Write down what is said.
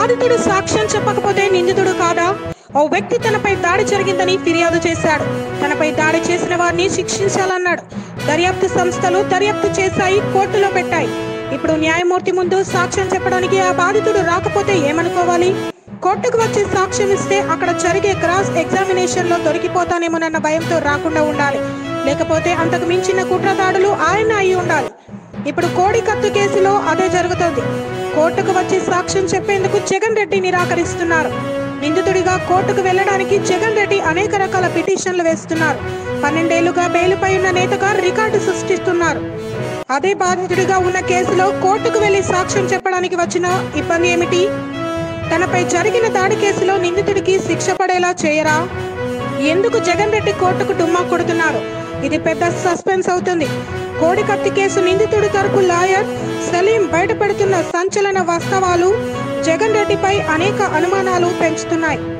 బాధితుడు సాక్ష్యం చెప్పకపోతే నిందితుడు కాదా? ఓ వ్యక్తి తనపై దాడి జరిగిందని ఫిర్యాదు చేశాడు. తనపై దాడి చేసిన వారిని శిక్షించాలన్నాడు. దర్యాప్తు సంస్థలు దర్యాప్తు చేశాయి, కోర్టులో పెట్టాయి. ఇప్పుడు న్యాయమూర్తి ముందు సాక్ష్యం చెప్పడానికి ఆ బాధితుడు రాకపోతే ఏమనుకోవాలి? కోర్టుకు వచ్చి సాక్ష్యం ఇస్తే అక్కడ జరిగే క్రాస్ ఎగ్జామినేషన్ లో దొరికిపోతానేమోనన్న భయంతో రాకుండా ఉండాలి. లేకపోతే అంతకు మించిన కుట్రదాడులు ఆయన అయి ఉండాలి. ఇప్పుడు కోడి కత్తు కేసులో అదే జరుగుతుంది. కోర్టుకు వచ్చి సాక్ష్యం చెప్పేందుకు జగన్ రెడ్డి నిరాకరిస్తున్నారు. నిందితుడిగా కోర్టుకు వెళ్లడానికి జగన్ రెడ్డి అనేక రకాల పిటిషన్లు వేస్తున్నారు. 12 ఏళ్లుగా బెయిలుపై ఉన్న నేతగా రికార్డు సృష్టిస్తున్నారు. అదే బాధితుడిగా ఉన్న కేసులో కోర్టుకు వెళ్లి సాక్ష్యం చెప్పడానికి వచ్చిన ఇబ్బంది ఏమిటి? తనపై జరిగిన దాడి కేసులో నిందితుడికి శిక్ష పడేలా చేయరా? ఎందుకు జగన్ రెడ్డి కోర్టుకు డుమ్మా కొడుతున్నారు? ఇది పెద్ద సస్పెన్స్ అవుతుంది. కోడి కత్తి కేసు నిందితుడి తరపు లాయర్ సలీం బయటపెడుతున్న సంచలన వాస్తవాలు జగన్ రెడ్డిపై అనేక అనుమానాలు పెంచుతున్నాయి.